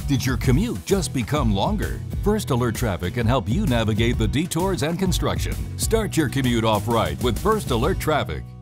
Did your commute just become longer? First Alert Traffic can help you navigate the detours and construction. Start your commute off right with First Alert Traffic.